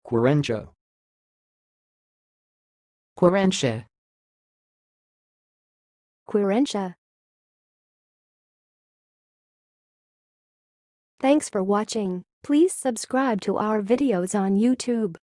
querencia, querencia, querencia. Thanks for watching. Please subscribe to our videos on YouTube.